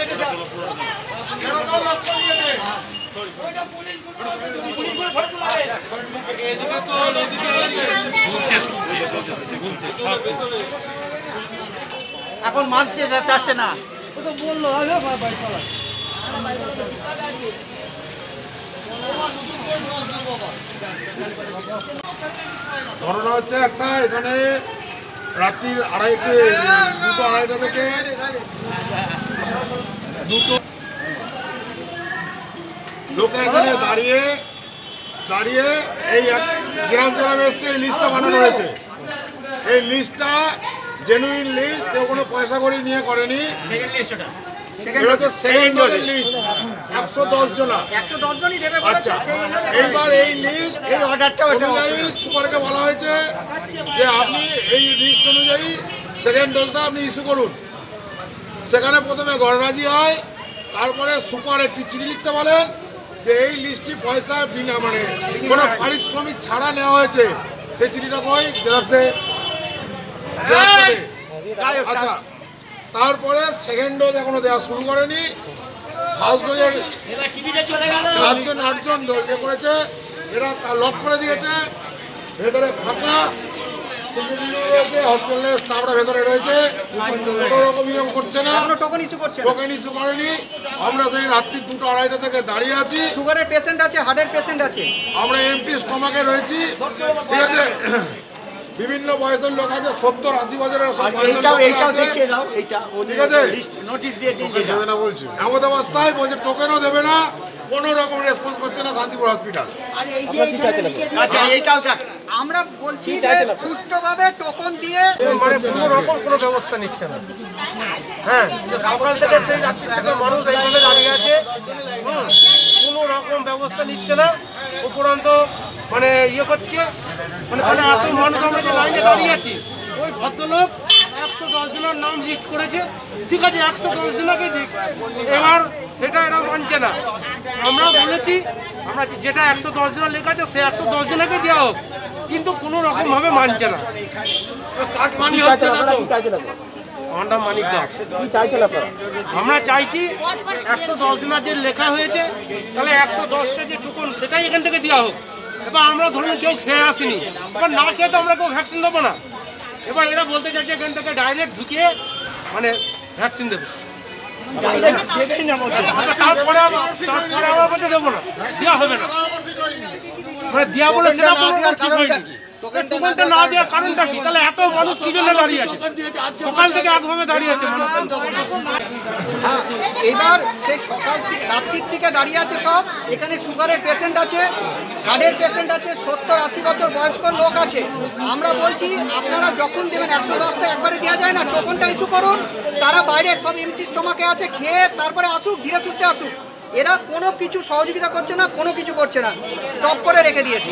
এখন মানতে চাচ্ছে না, ও তো বললো ঘটনা হচ্ছে একটা, এখানে রাত্রির 2:30 থেকে 2 লোকে এখানে দাঁড়িয়ে এই যেরাম এসছে এই লিস্টটা বানানো হয়েছে। এই লিস্টটা জেনুইন লিস্ট, কেউ কোনো পয়সা করে নিয়ে করেনি। আচ্ছা, এইবার এই লিস্ট অনুযায়ী সুপারকে বলা হয়েছে যে আপনি এই লিস্ট অনুযায়ী সেকেন্ড ডোজটা আপনি ইস্যু করুন। সেখানে প্রথমে গড়রাজি হয়, তারপরে সুপার একটি চিঠি লিখতে বলেন যে এই লিস্টটি পয়সা বিনা মানে কোনো পারিশ্রমিক ছাড়া নেওয়া হয়েছে। সেই চিঠিটা কই জেরক্সে। আচ্ছা, তারপরে সেকেন্ড ডোজ এখনো দেওয়া শুরু করেনি। ফার্স্ট ডোজের 7জন 8জন ইয়ে করেছে, এরা লক করে দিয়েছে। ভেতরে ফাঁকা, সিকিউরিটি রয়েছে, হসপিটালের স্টাফরা ভেতরে রয়েছে, কোনো রকম ইয়ে করছে না, টোকেন ইস্যু করেনি। আমরা সেই রাত্রি 2:30 থেকে দাঁড়িয়ে আছি। সুগারের পেশেন্ট আছে, হার্টের পেশেন্ট আছে, আমরা এমটি স্টমাকে রয়েছি। ঠিক আছে, বিভিন্ন বয়সের লোক আছে, 70-80 বছরের সব বয়সের লোক আছে। ঠিক আছে, এমন অবস্থায় বলছে টোকেনও দেবে না, কোনো রকম রেসপন্স করছে না শান্তিপুর হসপিটাল। আমরা বলছি যে সুষ্ঠুভাবে টোকন দিয়ে মানে কোনো রকম কোনো ব্যবস্থা নিচ্ছে না। হ্যাঁ, সকাল থেকে সেই রাত্রি থেকে মানুষ এইভাবে দাঁড়িয়ে আছে, কোনো রকম ব্যবস্থা নিচ্ছে না। উপরন্ত মানে ইয়ে করছে, মানে এত মানুষ আমরা যে লাইনে দাঁড়িয়ে আছি, ওই ভদ্রলোক 110 জনের নাম লিস্ট করেছে। ঠিক আছে, 110 জনকে দিক, এবার সেটা এরা মানছে না। আমরা বলেছি আমরা যেটা 110 জনের লেখা আছে সে 110 জনকে দেওয়া হোক, কিন্তু কোনো রকম ভাবে মানছে না। আমার নাম মানিক দাস। আমরা চাইছি 110 জনের যে লেখা হয়েছে, তাহলে 110টা যে টোকন সেটাই এখান থেকে দেওয়া হোক। এবার আমরা ধরুন কেউ খেয়ে আসিনি, এবার না খেয়ে তো আমরা কেউ ভ্যাকসিন দেবো না। এবার এরা বলতে চাইছে এখান থেকে ডাইরেক্ট ঢুকিয়ে মানে ভ্যাকসিন দেবে। তারপরে আবার বলতে দেবো না, দেওয়া হবে না। মানে দেওয়া বলে সেটা টোকেনটা না দেওয়ার কারণটা কি? তাহলে এত মানুষ কি জন্য দাঁড়িয়ে আছে? সকাল থেকে একভাবে দাঁড়িয়ে আছে। হ্যাঁ, এবার সেই সকাল থেকে রাত্রির থেকে দাঁড়িয়ে আছে সব। এখানে সুগারের পেশেন্ট আছে, হার্টের পেশেন্ট আছে, 70-80 বছর বয়স্ক লোক আছে। আমরা বলছি আপনারা যখন দেবেন 110টা একবারে দেওয়া যায় না, টোকনটা ইস্যু করুন। তারা বাইরে সব এমটি স্টমাকে আছে, খেয়ে তারপরে আসুক, ধীরে সুস্থে আসুক। এরা কোনো কিছু সহযোগিতা করছে না, কোনো কিছু করছে না, স্টপ করে রেখে দিয়েছে।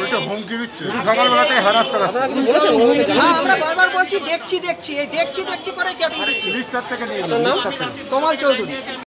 হ্যাঁ, আমরা বারবার বলছি দেখছি, এই দেখছি করে কেটে দিচ্ছি। তমাল চৌধুরী।